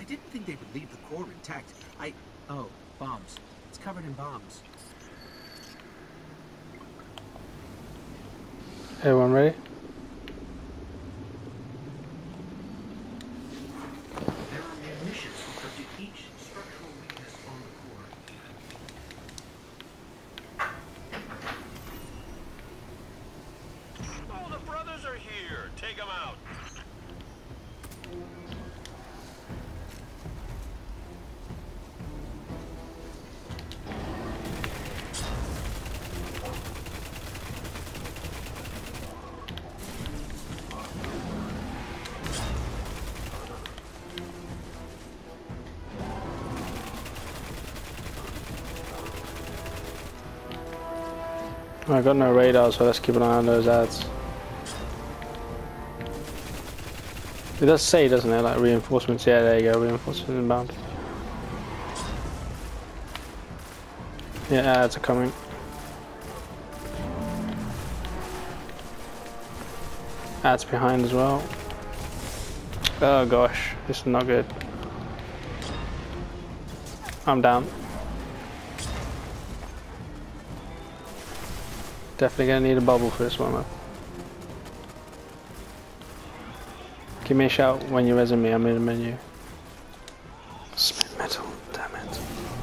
didn't think they would leave the core intact. Oh, bombs. It's covered in bombs. Everyone ready? There are munitions hooked up to each structural weakness on the core. Oh, the brothers are here. Take them out. I got no radar, so let's keep an eye on those ads. It does say, doesn't it, like reinforcements? Yeah, there you go, reinforcements inbound. Yeah, ads are coming. Ads behind as well. Oh gosh, this is not good. I'm down. Definitely gonna need a bubble for this one though. Give me a shout when you're resing me, I'm in the menu. Spin metal, damn it.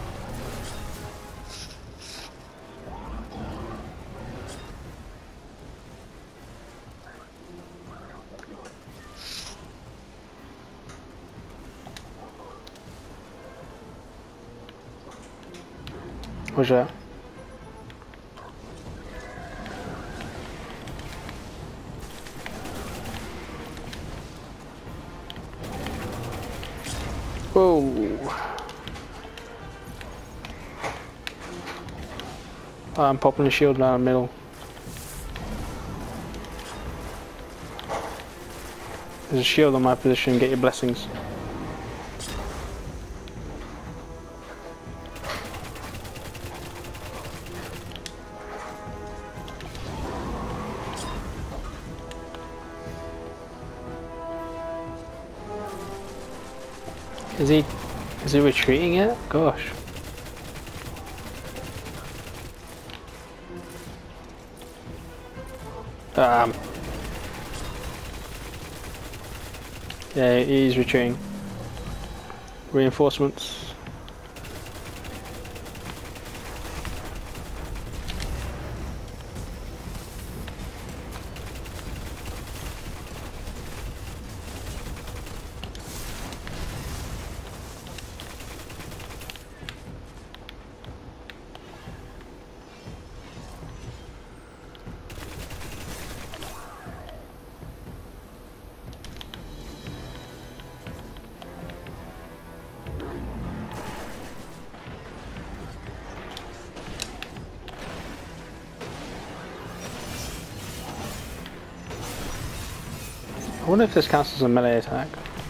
What's that? Whoa. I'm popping the shield down the middle. There's a shield on my position, get your blessings. Is he retreating yet? Gosh. Yeah, he's retreating. Reinforcements. I wonder if this counts as a melee attack.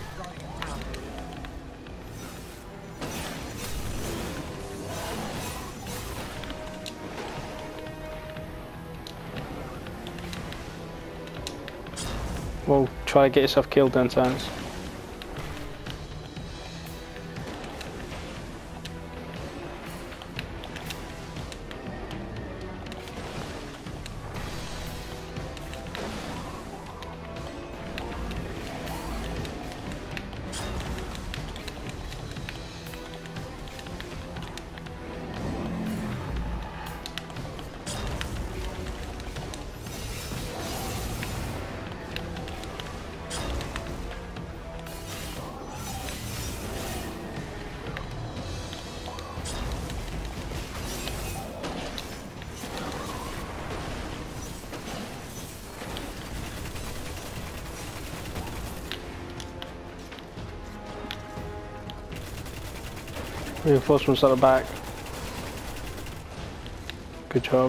Well, try to get yourself killed 10 times. Reinforcements at the back. Good job.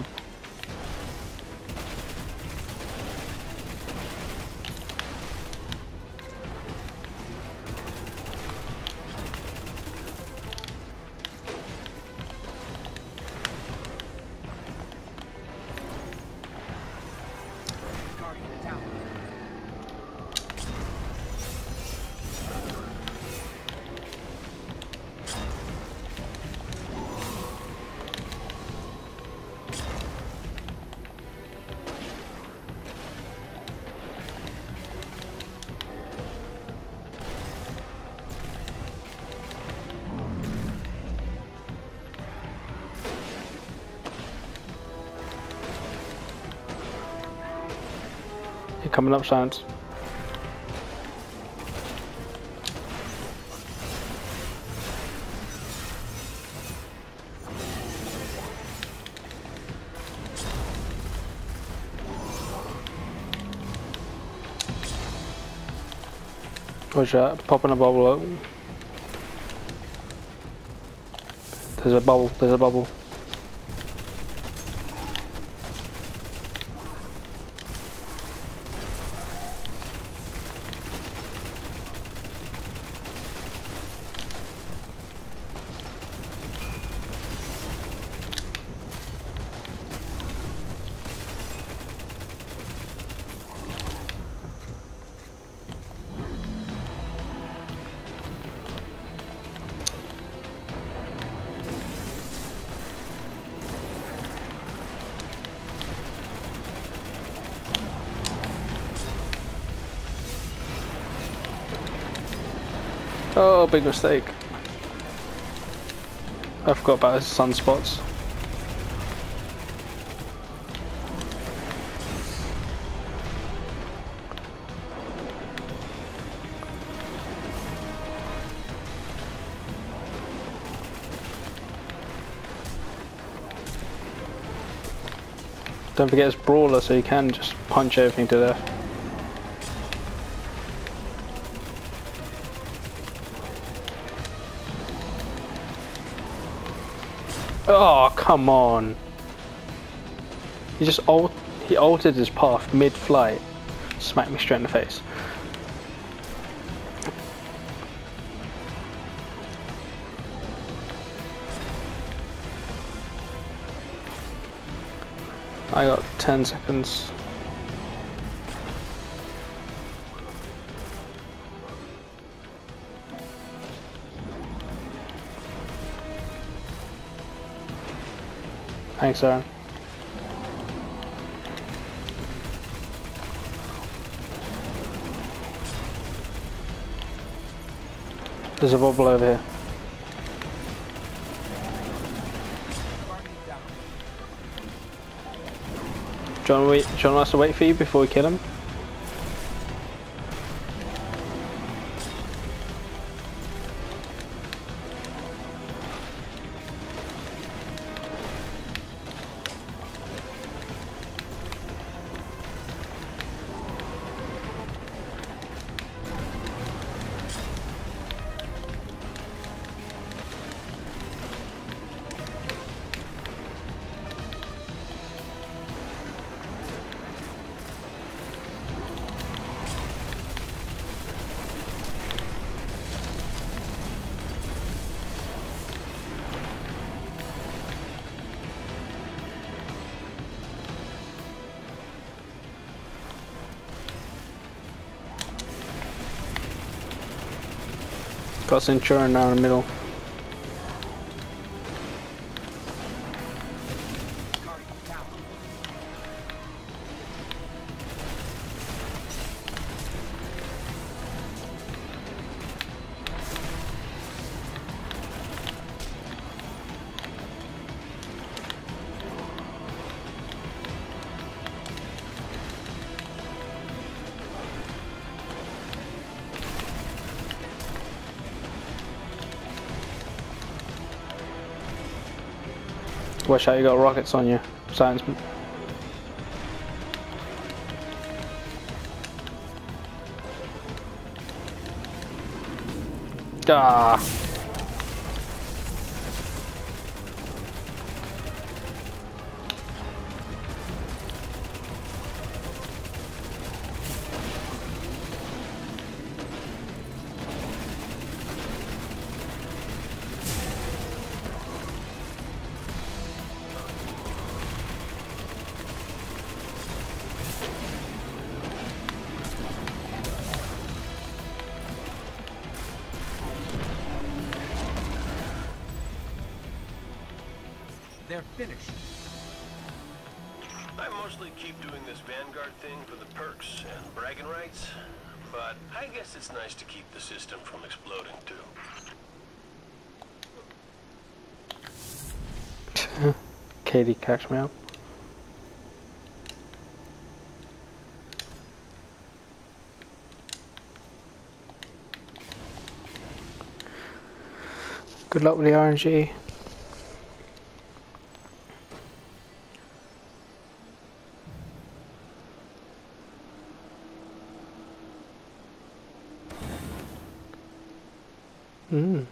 You're coming up, Science. Watch out, popping a bubble up. There's a bubble, there's a bubble. Oh, big mistake. I forgot about his sunspots. Don't forget it's Brawler, so you can just punch everything to death. Oh, come on. He just he altered his path mid-flight. Smacked me straight in the face. I got 10 seconds. Thanks, Aaron. There's a bubble over here. Do you want us to wait for you before we kill him? Got Centurion down the middle. Watch out, you got rockets on you, Scienceman. Ah. They're finished. I mostly keep doing this Vanguard thing for the perks and bragging rights, but I guess it's nice to keep the system from exploding too. Katie catch me up. Good luck with the RNG. Mm.